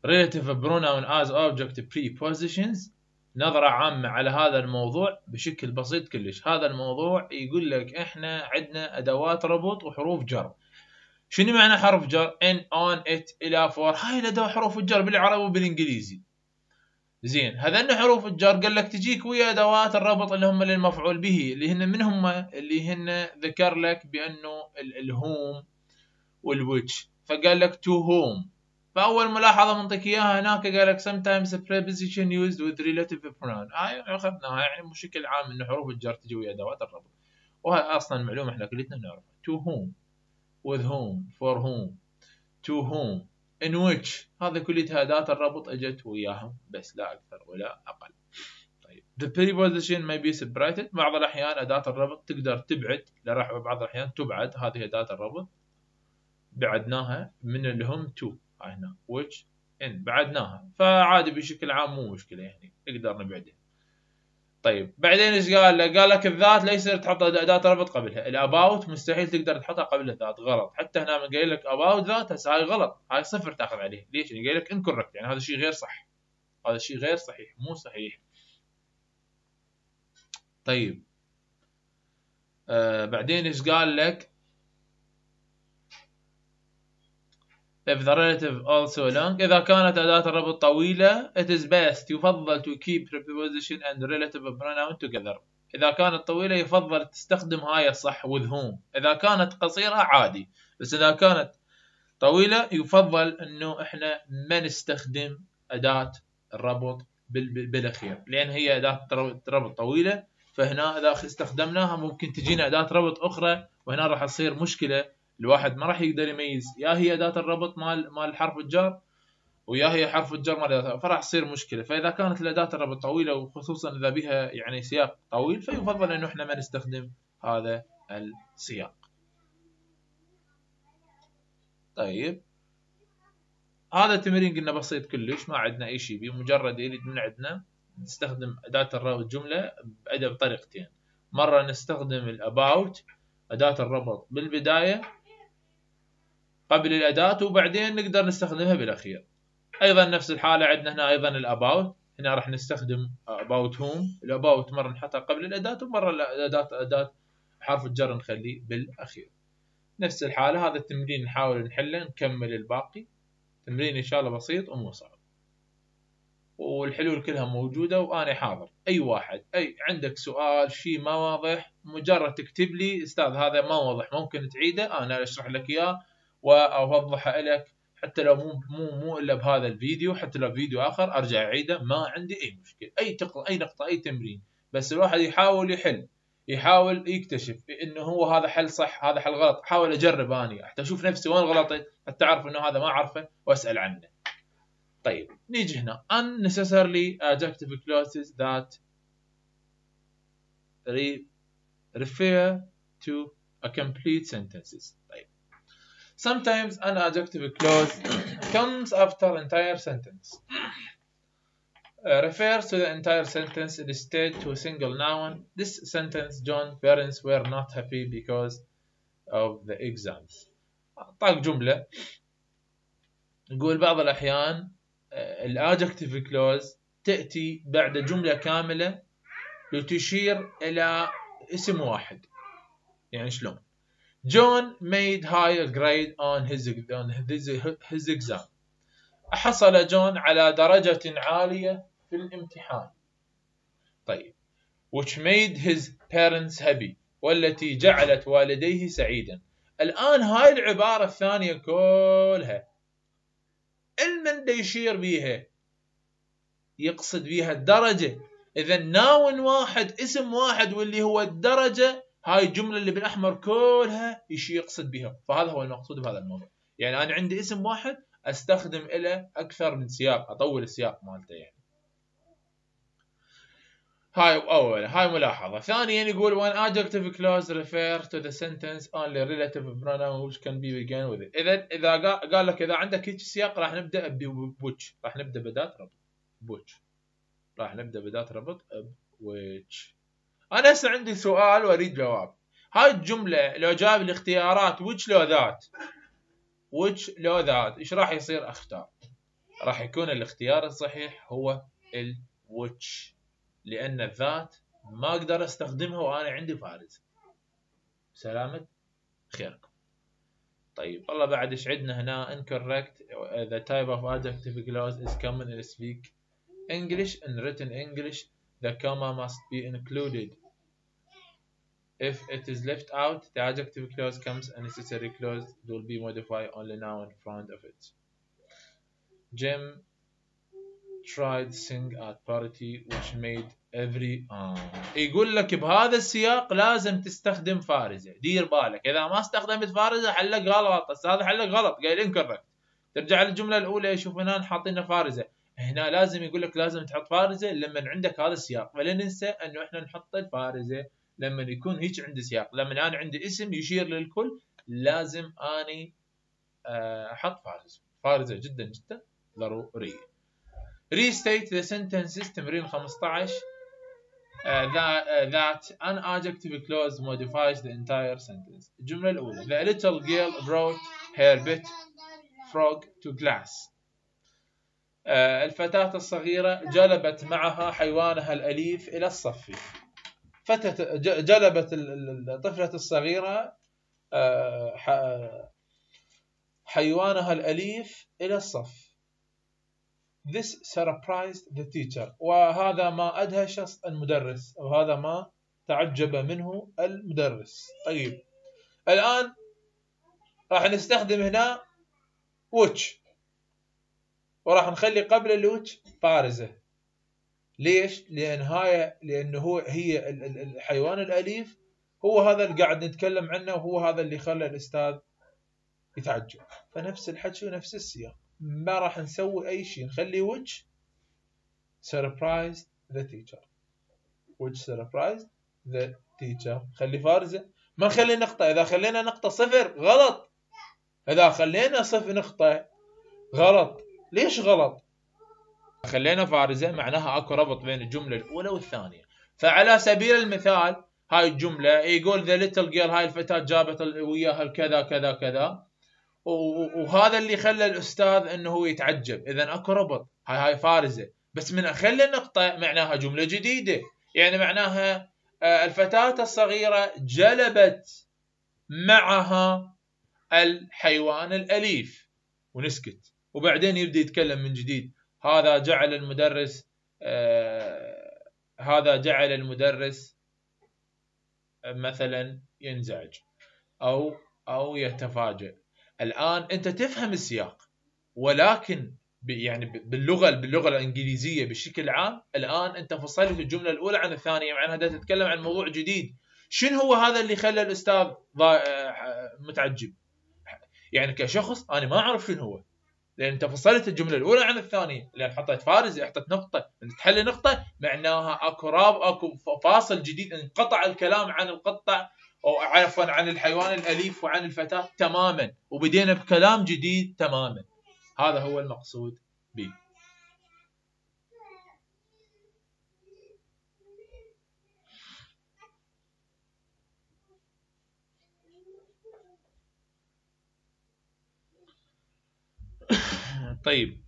relative pronoun as object prepositions. نظرة عامة على هذا الموضوع بشكل بسيط كلش. هذا الموضوع يقول لك احنا عندنا ادوات ربط وحروف جر. شنو معنى حرف جر؟ in on it الى for. هاي الادوات حروف الجر بالعربي وبالانجليزي. زين، هذين حروف الجر قال لك تجيك ويا ادوات الربط اللي هم للمفعول به، اللي هن من هم؟ اللي هن ذكر لك بانه الهوم والويتش، فقال لك to whom. فاول ملاحظه منطيك اياها هناك قال لك sometimes a preposition used with relative pronoun. هاي اخذناها يعني بشكل عام انه حروف الجر تجي ويا ادوات الربط، وهي اصلا معلومه احنا كلنا نعرفها. to whom، with whom، for whom، to whom، in which، هذا كلها اداه الربط اجت وياهم بس لا اكثر ولا اقل. طيب the preposition may be separated. بعض الاحيان اداه الربط تقدر تبعد، بعض الاحيان تبعد. هذه اداه الربط بعدناها من اللي هم to، هنا which in بعدناها، فعادي بشكل عام مو مشكله يعني نقدر نبعدها. طيب بعدين ايش قال لك؟ قال لك الذات ليس تحط اداه ربط قبلها. الاباوت مستحيل تقدر تحطها قبل الذات، غلط. حتى هنا قايل لك اباوت ذات، هسه هاي غلط، هاي صفر تاخذ عليه. ليش؟ قايل لك incorrect، يعني هذا الشيء غير صح، هذا الشيء غير صحيح، مو صحيح. طيب بعدين ايش قال لك؟ if the relative also long. إذا كانت أداة الربط طويلة it is best، يفضل to keep preposition and relative pronoun together. إذا كانت طويلة يفضل تستخدم هاي الصح with whom. إذا كانت قصيرة عادي، بس إذا كانت طويلة يفضل إنه إحنا ما نستخدم أداة الربط بالأخير، لأن هي أداة ربط طويلة، فهنا إذا استخدمناها ممكن تجينا أداة ربط أخرى، وهنا راح تصير مشكلة. الواحد ما راح يقدر يميز يا هي أداة الربط مال حرف الجر ويا هي حرف الجر مال أداة، فراح تصير مشكلة. فإذا كانت الأداة الربط طويلة وخصوصا إذا بها يعني سياق طويل، فيفضل إنه إحنا ما نستخدم هذا السياق. طيب هذا التمرين قلنا بسيط كلش، ما عندنا أي شيء بيه، مجرد يريد من عندنا نستخدم أداة الربط جملة بطريقتين. مرة نستخدم الأباوت أداة الربط بالبداية قبل الأداة، وبعدين نقدر نستخدمها بالأخير. أيضا نفس الحالة عندنا هنا أيضا الأباوت، هنا راح نستخدم about whom. الأباوت مرة نحطها قبل الأداة، ومرة أداة حرف الجر نخليه بالأخير. نفس الحالة هذا التمرين نحاول نحله، نكمل الباقي. تمرين إن شاء الله بسيط ومو صعب، والحلول كلها موجودة وأنا حاضر. أي واحد أي عندك سؤال شيء ما واضح مجرد تكتب لي أستاذ هذا ما واضح ممكن تعيده، أنا أشرح لك إياه وأوضحه لك، حتى لو مو إلا بهذا الفيديو، حتى لو فيديو آخر أرجع أعيده، ما عندي أي مشكلة. أي نقطة أي تمرين، بس الواحد يحاول يحل، يحاول يكتشف إنه هو هذا حل صح هذا حل غلط. حاول أجرب أنا حتى أشوف نفسي وين غلطت، حتى أعرف إنه هذا ما أعرفه وأسأل عنه. طيب نيجي هنا unnecessarily adjective clauses that refer to a complete sentences. طيب sometimes an adjective clause comes after entire sentence, refers to the entire sentence instead to a single noun. This sentence, John parents were not happy because of the exams. طاق جملة نقول بعض الأحيان الادجكتيف كلوز تأتي بعد جملة كاملة لتشير إلى اسم واحد. يعني شلون؟ John made higher grade on his exam. حصل جون على درجة عالية في الامتحان. طيب which made his parents happy، والتي جعلت والديه سعيدا. الآن هاي العبارة الثانية كلها المن يشير بيها يقصد بيها الدرجة. إذا ناون واحد اسم واحد واللي هو الدرجة، هاي الجملة اللي بالأحمر كلها يقصد بها. فهذا هو المقصود بهذا الموضوع. يعني أنا عندي اسم واحد أستخدم له أكثر من سياق، أطول السياق مالته يعني. هاي ملاحظة. ثانيا يقول when adjective clause refer to the sentence only relative pronoun which can be began with it. إذا قال لك إذا عندك هيك سياق راح نبدأ بwhich، راح نبدأ بأداة ربط which، راح نبدأ بأداة ربط which. أنا هسه عندي سؤال وأريد جواب. هاي الجملة لو جاب الاختيارات which لو ذات، which لو ذات، إيش راح يصير؟ أختار. راح يكون الاختيار الصحيح هو which، لأن الذات ما أقدر أستخدمها وأنا عندي فارز. سلامة خيركم. طيب والله بعد ايش عندنا هنا؟ incorrect. The type of adjective clause is common in speak English. In written English, the comma must be included. If it is left out, the adjective clause comes unnecessary clause will be modified only now in front of it. Jim tried sing at party which made every يقول لك بهذا السياق لازم تستخدم فارزة. دير بالك إذا ما استخدمت فارزة حلك غلط. هذا حلك غلط، قايل incorrect. ترجع للجملة الأولى، شوف هنا حاطين فارزة، هنا لازم يقول لك لازم تحط فارزة لما عندك هذا السياق. فلا ننسى أنه إحنا نحط الفارزة لما يكون هيك عندي سياق. لما أنا عندي اسم يشير للكل لازم أني أحط فارزة جدا جدا ضرورية. Restate the sentences. تمرين 15 that an adjective clause modifies the entire sentence. الجملة الأولى: The little girl brought her pet frog to class. الفتاة الصغيرة جلبت معها حيوانها الأليف إلى الصف. جلبت الطفلة الصغيرة حيوانها الأليف إلى الصف. This surprised the teacher. وهذا ما أدهش المدرس، أو هذا ما تعجب منه المدرس. طيب الآن راح نستخدم هنا which، وراح نخلي قبل الويتش فارزة. ليش؟ لأنه هي الحيوان الأليف هو هذا اللي قاعد نتكلم عنه، وهو هذا اللي خلى الأستاذ يتعجب. فنفس الحكي ونفس السياق، ما راح نسوي أي شيء، نخلي which surprised the teacher. which surprised the teacher. خلي فارزة، ما نخلي نقطة. إذا خلينا نقطة صفر غلط، إذا خلينا صفر نقطة غلط. ليش غلط؟ خلينا فارزة معناها اكو ربط بين الجملة الأولى والثانية. فعلى سبيل المثال هاي الجملة يقول the little girl، هاي الفتاة جابت وياها الكذا كذا كذا، وهذا اللي خلى الأستاذ أنه هو يتعجب. إذا اكو ربط، هاي فارزة. بس من أخلي النقطة معناها جملة جديدة، يعني معناها الفتاة الصغيرة جلبت معها الحيوان الأليف، ونسكت، وبعدين يبدأ يتكلم من جديد. هذا جعل المدرس مثلا ينزعج أو يتفاجئ. الآن أنت تفهم السياق، ولكن يعني باللغة الإنجليزية بشكل عام الآن أنت فصلت الجملة الأولى عن الثانية، معناها أنت تتكلم عن موضوع جديد. شنو هو هذا اللي خلى الأستاذ متعجب؟ يعني كشخص أنا ما أعرف شنو هو، لأن أنت فصلت الجملة الأولى عن الثانية، لأن حطيت فارزة، حطيت نقطة. أنت تحل نقطة معناها أكو فاصل جديد، انقطع الكلام عن القطع، أو عفوا عن الحيوان الأليف وعن الفتاة تماما، وبدينا بكلام جديد تماما. هذا هو المقصود به. طيب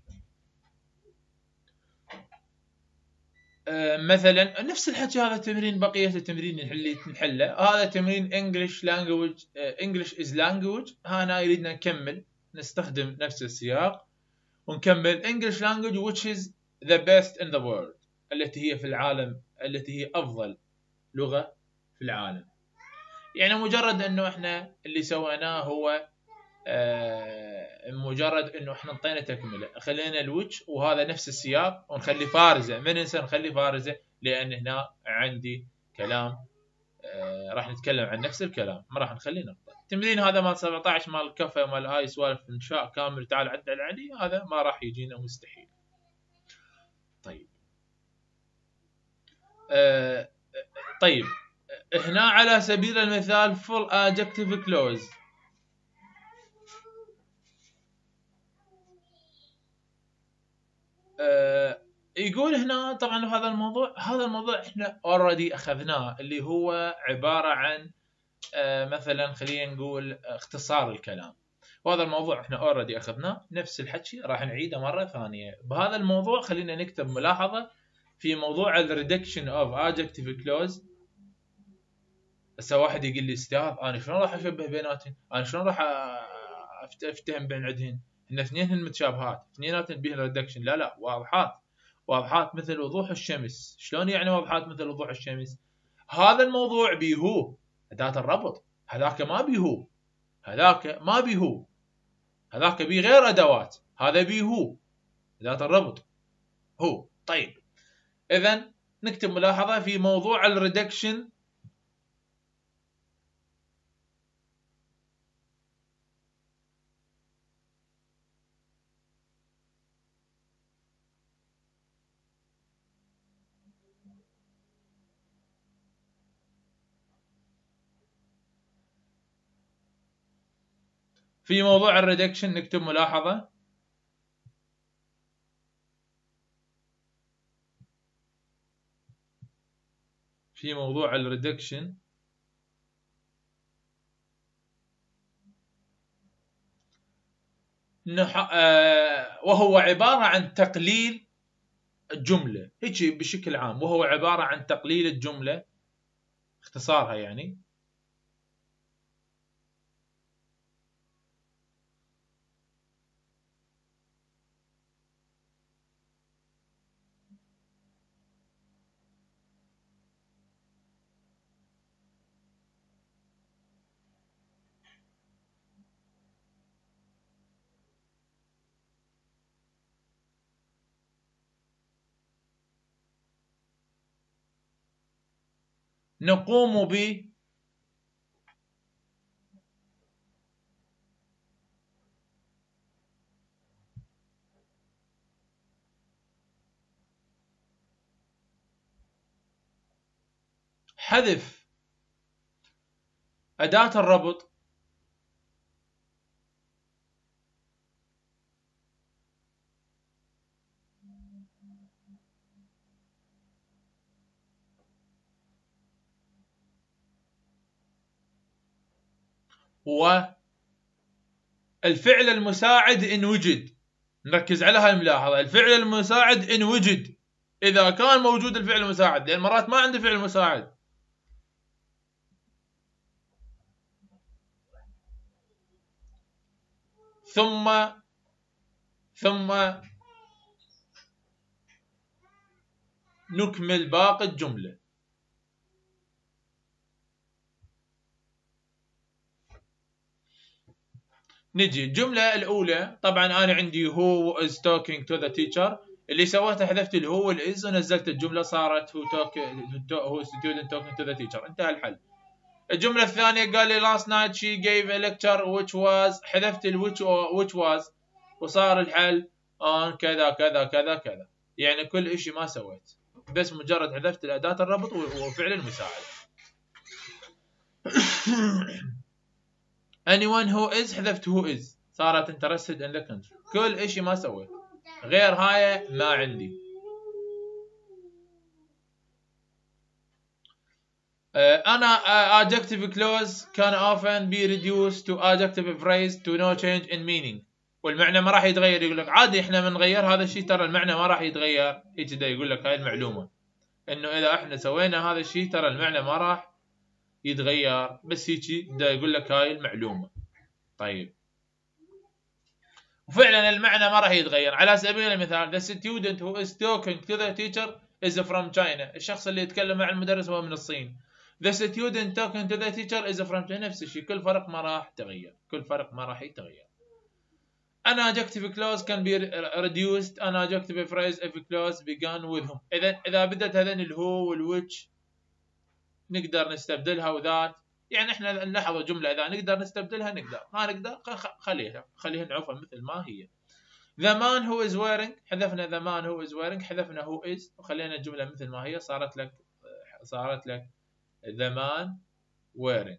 مثلا نفس الحكي، هذا تمرين، بقية التمرين اللي نحله هذا تمرين English language English is language. هنا يريدنا نكمل نستخدم نفس السياق ونكمل English language which is the best in the world، التي هي في العالم، التي هي أفضل لغة في العالم. يعني مجرد أنه إحنا اللي سويناه هو مجرد انه احنا انطينا تكمله، خلينا الوجه وهذا نفس السياق، ونخلي فارزه. ما ننسى نخلي فارزه، لان هنا عندي كلام راح نتكلم عن نفس الكلام، ما راح نخلي نقطه. التمرين هذا مال 17 مال كفى مال هاي سوالف انشاء كامل تعال عدل علي، هذا ما راح يجينا مستحيل. طيب طيب هنا على سبيل المثال full adjective clause. يقول هنا طبعا هذا الموضوع احنا already اخذناه، اللي هو عبارة عن مثلا خلينا نقول اختصار الكلام. وهذا الموضوع احنا اوريدي اخذناه، نفس الحكي راح نعيده مره ثانيه. بهذا الموضوع خلينا نكتب ملاحظه في موضوع الريدكشن اوف ادجكتيف كلوز. هسه واحد يقول لي استاذ انا شلون راح اشبه بيناتهم؟ انا شلون راح افتهم بين عندهن؟ ان اثنينهن متشابهات، اثنيناتهن بهن ريدكشن. لا لا، واضحات، واضحات مثل وضوح الشمس. شلون يعني واضحات مثل وضوح الشمس؟ هذا الموضوع بيهو أداة الربط، هذاك ما بيهو، هذاك ما بيهو، هذاك بيه غير أدوات، هذا بيهو أداة الربط هو. طيب إذن نكتب ملاحظة في موضوع الريدكشن. في موضوع الريدكشن نكتب ملاحظة في موضوع الريدكشن وهو عبارة عن تقليل الجملة، هيك بشكل عام، وهو عبارة عن تقليل الجملة، اختصارها يعني. نقوم ب حذف أداة الربط والفعل المساعد إن وجد. نركز على هاي الملاحظة، الفعل المساعد إن وجد، إذا كان موجود الفعل المساعد، لأن مرات ما عندي فعل مساعد. ثم نكمل باقي الجملة. نجي الجملة الأولى، طبعا أنا عندي who is talking to the teacher، اللي سويته حذفت الهو والإز ونزلت الجملة صارت who student talking to the teacher، انتهى الحل. الجملة الثانية قال لي last night she gave a lecture which was، حذفت which was وصار الحل on كذا كذا كذا كذا، يعني كل إشي ما سويت، بس مجرد حذفت الأداة الربط وفعل المساعد. anyone who is حذفت who is، صارت interested in the country، كل إشي ما سويت، غير هاي ما عندي. أنا adjective clause can often be reduced to adjective phrase to no change in meaning، والمعنى ما راح يتغير. يقول لك عادي احنا بنغير هذا الشيء، ترى المعنى ما راح يتغير. هيك دا يقول لك هاي المعلومة، انه اذا احنا سوينا هذا الشيء ترى المعنى ما راح يتغير، بس هيك دا يقول لك هاي المعلومة. طيب وفعلا المعنى ما راح يتغير. على سبيل المثال the student who is talking to the teacher is from China، الشخص اللي يتكلم مع المدرس هو من الصين. the student talking to the teacher is from China، نفس الشيء، كل فرق ما راح تغير، كل فرق ما راح يتغير. an adjective clause can be reduced an adjective phrase if clause began with whom. اذا بدت هذين الهو والويتش نقدر نستبدلها وذات، يعني احنا نلاحظ جمله اذا نقدر نستبدلها نقدر، ما نقدر خليها نعوفها مثل ما هي. the man who is wearing، حذفنا the man who is wearing، حذفنا who is وخلينا الجمله مثل ما هي، صارت لك the man wearing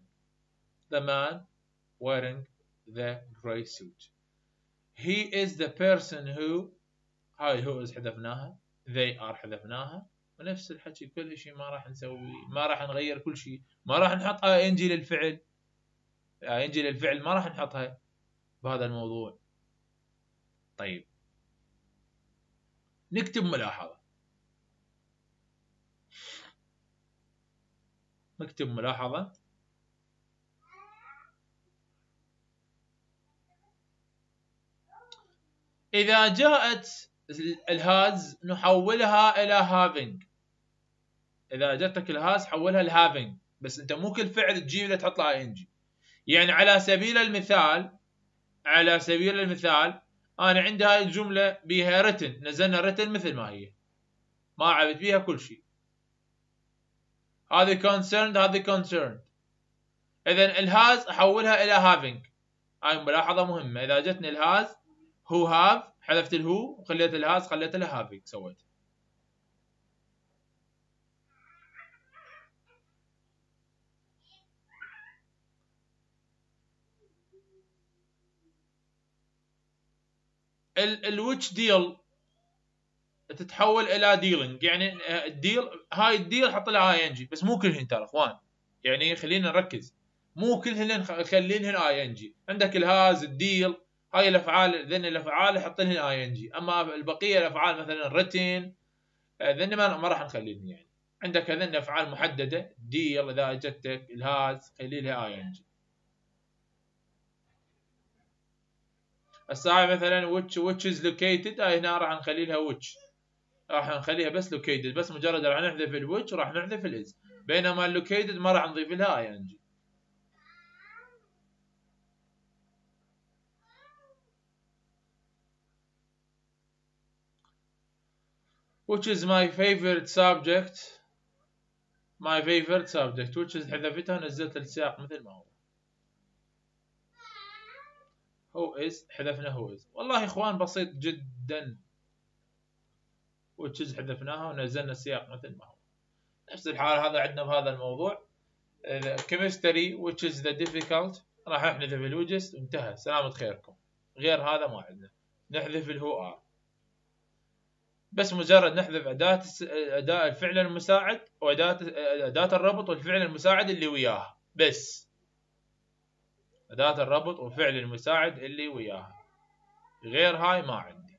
the grey suit. he is the person who، هاي who is حذفناها، they are حذفناها، ونفس الحكي كل شيء ما راح نسوي، ما راح نغير كل شيء، ما راح نحط انجي للفعل، انجي للفعل ما راح نحطها بهذا الموضوع؟ طيب نكتب ملاحظة. نكتب ملاحظة. إذا جاءت الهاز نحولها إلى having. إذا جتك الهاز حولها لهافينج، بس أنت مو كل فعل تجيب له تحط له ing. يعني على سبيل المثال أنا عندي هاي الجملة بها written، نزلنا written مثل ما هي، ما عبت بيها كل شيء. هذه concerned، هذه concerned. إذا الهاز أحولها إلى having. هاي ملاحظة مهمة. إذا جتني الهاز هو have، حذفت الهو وخليت الهاز خليت له having سويت. الويتش ديل تتحول الى ديلينج، يعني الديل، هاي الديل حط لها اي ان جي، بس مو كلهن ترى اخوان، يعني خلينا نركز، مو كلهن خلينهن اي ان جي. عندك الهاز، الديل، هاي الافعال، ذن الافعال حط لهن اي ان جي. اما البقيه الافعال مثلا الرتين ذن ما راح نخليهن. يعني عندك هذن افعال محدده، ديل اذا اجتك، الهاز خلي لها اي ان جي. هسه مثلا which is located، هاي هنا راح نخلي لها which، راح نخليها بس located، بس مجرد راح نحذف الويتش وراح نحذف الاز، بينما اللوكيتد ما راح نضيف لها اي ان جي. which is my favorite subject. my favorite subject which is حذفتها ونزلت السياق مثل ما هو. who is حذفنا who is. والله يا اخوان بسيط جدا. which is حذفناها ونزلنا السياق مثل ما هو. نفس الحال هذا عندنا بهذا الموضوع. chemistry which is the difficult راح نحذف الوجست وانتهى، سلامة خيركم. غير هذا ما عندنا. نحذف الهو ار، بس مجرد نحذف أداة الفعل المساعد وأداة الربط والفعل المساعد اللي وياها، بس أداة الربط وفعل المساعد اللي وياها، غير هاي ما عندي.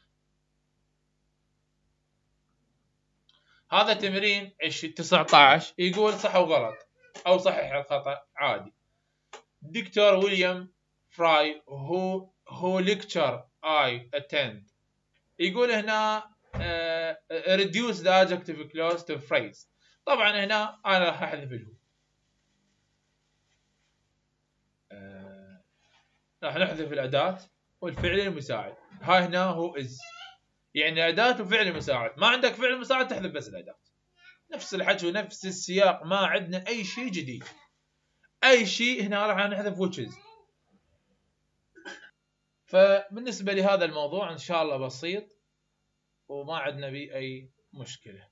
هذا تمرين 19 يقول صح وغلط، أو صحح الخطأ عادي. دكتور ويليام فراي who lecture I attend، يقول هنا reduce the adjective clause to phrase. طبعا هنا انا راح احذف الهو، راح نحذف الاداه والفعل المساعد. هاي هنا هو از، يعني اداه وفعل مساعد. ما عندك فعل مساعد تحذف بس الاداه. نفس الحكي ونفس السياق، ما عندنا اي شيء جديد. اي شيء هنا راح نحذف which is. فبالنسبه لهذا الموضوع ان شاء الله بسيط وما عندنا به اي مشكله.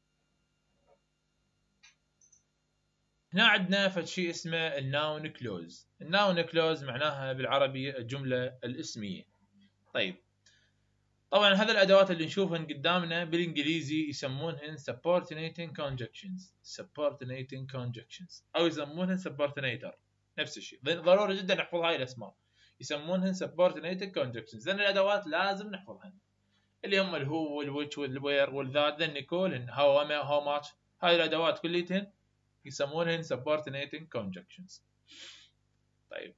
هنا عندنا فد شيء اسمه الناون كلوز. الناون كلوز معناها بالعربي الجملة الاسمية. طيب طبعا هذه الأدوات اللي نشوفهن قدامنا بالإنجليزي يسمونهن subordinating conjunctions. subordinating conjunctions أو يسمونهن subordinator، نفس الشيء. ضروري جدا نحفظ هاي الأسماء، يسمونهن subordinating conjunctions. لأن الأدوات لازم نحفظهن، اللي هم الهو والويتش والوير والذات، ذن كلهن هاو وما هاو ماتش. هاي الأدوات كليتهن يسمونهن subordinating conjunctions. طيب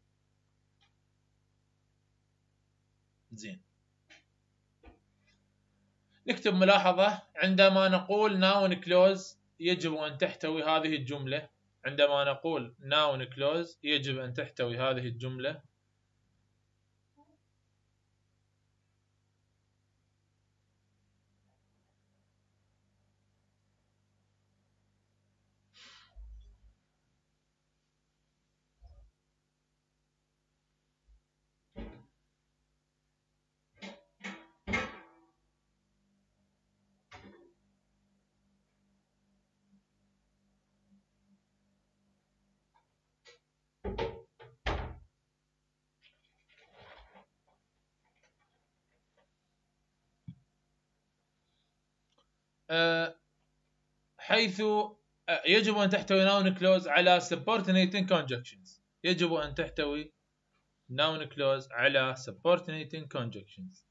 زين، نكتب ملاحظة. عندما نقول noun clause يجب أن تحتوي هذه الجملة. عندما نقول noun clause يجب أن تحتوي هذه الجملة. حيث يجب أن تحتوي noun clause على subordinating conjunctions. يجب أن تحتوي noun clause على subordinating conjunctions.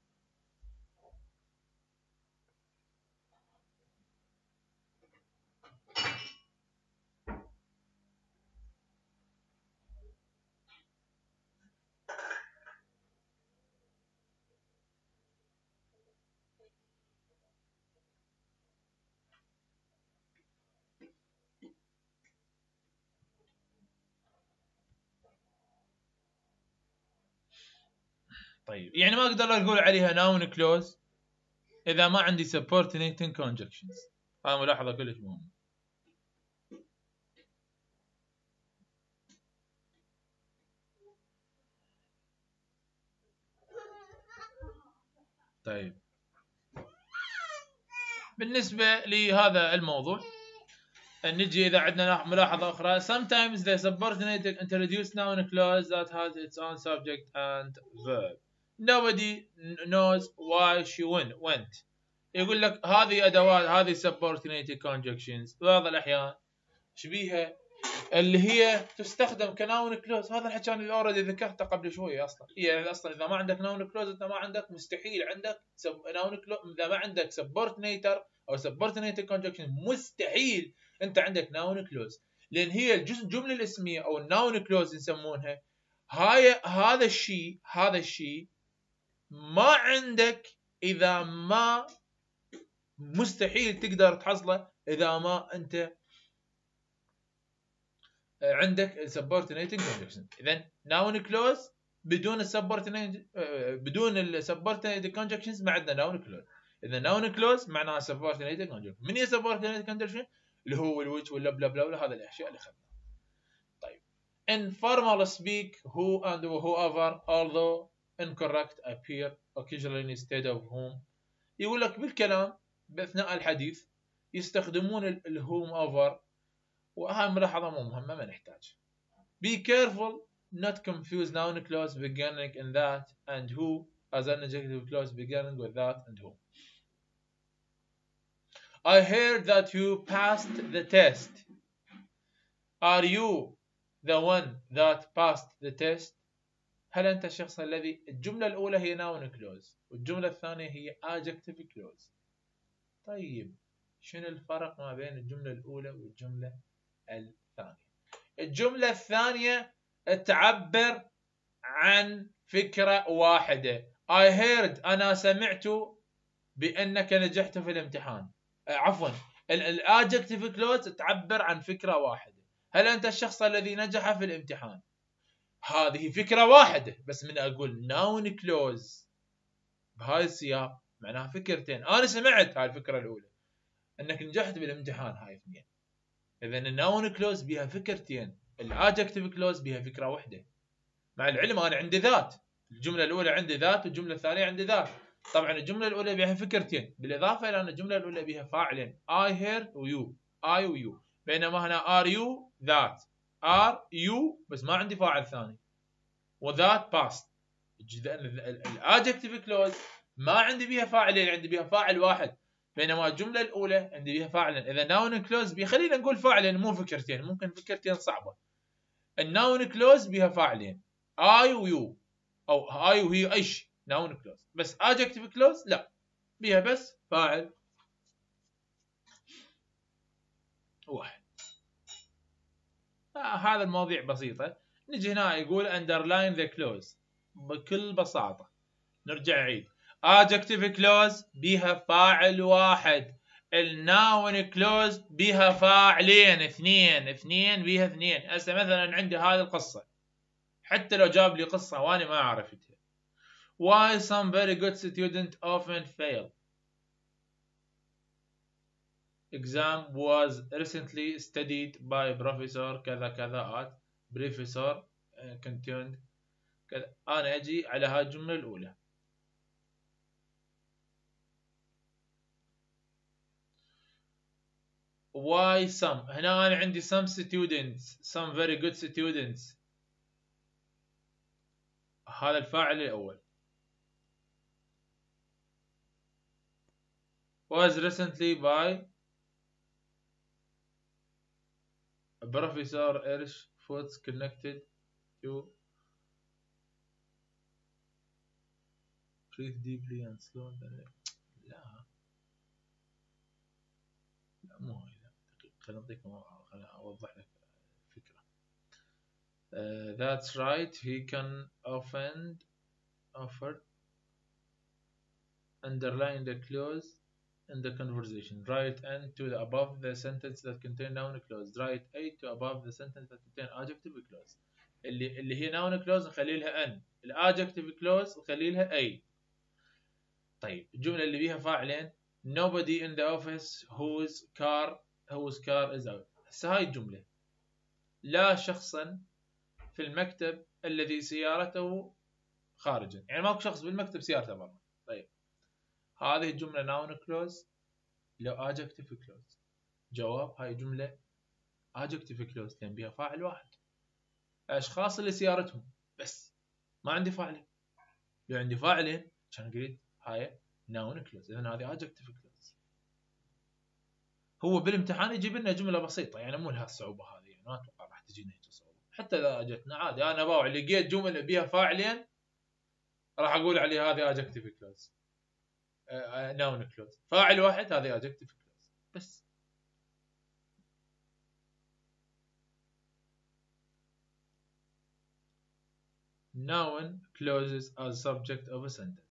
طيب يعني ما اقدر اقول عليها noun clause اذا ما عندي subordinating conjunctions. هاي ملاحظة كلش مهمة. طيب بالنسبة لهذا الموضوع نجي إذا عندنا ملاحظة أخرى. Sometimes the subordinate introduce noun clause that has its own subject and verb. Nobody knows why she went. يقول لك هذه أدوات، هذه subordinated conjunctions بعض الأحيان شبيهة اللي هي تستخدم كناون كلوز. هذا الحكي انا اوريدي ذكرته قبل شويه. اصلا اذا ما عندك ناون كلوز انت ما عندك، مستحيل عندك ناون كلوز. اذا ما عندك سبورتنيتر او سبورتنيتر كونجكشن مستحيل انت عندك ناون كلوز، لان هي الجمله الاسميه او الناون كلوز يسمونها. هذا الشيء ما عندك اذا ما، مستحيل تقدر تحصله اذا ما انت عندك subordinating conjunction. اذا noun clause بدون subordinating conjunctions ما عندنا noun clause. اذا noun clause معناها subordinating conjunction. من هي subordinating conjunction؟ اللي هو الويتش ولا بلا بلا هذا الاشياء اللي اخذناها. طيب in formal speak who and whoever although incorrect appear occasionally instead of whom. يقول لك بالكلام باثناء الحديث يستخدمون الهوم اوفر، وهاي ملاحظة مو مهمة ما نحتاج. Be careful not confuse noun clause beginning in that and who as an adjective clause beginning with that and who. I heard that you passed the test. Are you the one that passed the test? هل أنت الشخص الذي؟ الجملة الأولى هي noun clause والجملة الثانية هي adjective clause. طيب شنو الفرق ما بين الجملة الأولى والجملة الثانية؟ الجملة الثانية تعبر عن فكرة واحدة. I heard أنا سمعت بأنك نجحت في الامتحان. عفوا الادجكتيف كلوز تعبر عن فكرة واحدة. هل أنت الشخص الذي نجح في الامتحان؟ هذه فكرة واحدة. بس من أقول noun كلوز بهاي السياق معناها فكرتين. أنا سمعت هاي الفكرة الأولى أنك نجحت بالامتحان، هاي اثنين. إذا الناون كلوز بها فكرتين، الادجكتيف كلوز بها فكرة واحدة. مع العلم أنا عندي ذات، الجملة الأولى عندي ذات والجملة الثانية عندي ذات. طبعا الجملة الأولى بها فكرتين، بالإضافة إلى أن الجملة الأولى بها فاعلين I heard ويو I ويو، بينما هنا are you that are you بس ما عندي فاعل ثاني، وذات past. الادجكتيف كلوز ما عندي بها فاعلين، عندي بها فاعل واحد، بينما الجملة الأولى عندي بها فاعلين. إذا ناون كلوز خلينا نقول فاعلين مو فكرتين، ممكن فكرتين صعبة. الناون كلوز بها فاعلين I ويو أو I وهي أي شيء ناون كلوز. بس adjective كلوز لا، بها بس فاعل واحد. هذا المواضيع بسيطة. نجي هنا يقول underline the clause بكل بساطة. نرجع نعيد adjective clause بها فاعل واحد، الناون كلوز بها فاعلين اثنين بها اثنين. هسه مثلا عندي هذه القصة، حتى لو جاب لي قصة وانا ما عرفتها. Why some very good students often fail. Exam was recently studied by Professor كذا كذا at Professor continued كذا. أنا أجي على هاي الجملة الأولى. Why some؟ هنا أنا عندي some students، some very good students، هذا الفاعل الأول. Was recently by Professor Erich Foots connected to breathe deeply and slow لا مو هاي، لا دقيقة خلينا نعطيك، خليني أوضح لك الفكرة. That's right, he can often offer underline the clause in the conversation. Write N to the above the sentence that contain noun clause. Write A to above the sentence that contain adjective clause. اللي هي noun clause نخلي لها N. الادجective clause نخلي لها A. طيب الجملة اللي بيها فاعلين nobody in the office whose car is out. هسه هاي الجملة لا شخصا في المكتب الذي سيارته خارجا، يعني ماكو شخص بالمكتب سيارته برا. طيب هذه الجملة noun clause لو adjective clause. جواب هاي جملة adjective clause لأن بيها فاعل واحد، الأشخاص اللي سيارتهم بس، ما عندي فاعلين. لو عندي فاعلين كان قلت هاي noun clause، إذن هذه adjective clause. هو بالامتحان يجيب لنا جملة بسيطة، يعني مو لها الصعوبة هذه، يعني ما أتوقع راح تجينا هيك صعوبة. حتى إذا أجتنا عادي، أنا باوع لقيت جملة بيها فاعلين راح أقول عليها هذه adjective clause، noun clause. فاعل واحد هذه adjective clause بس. Noun clauses are subject of a sentence.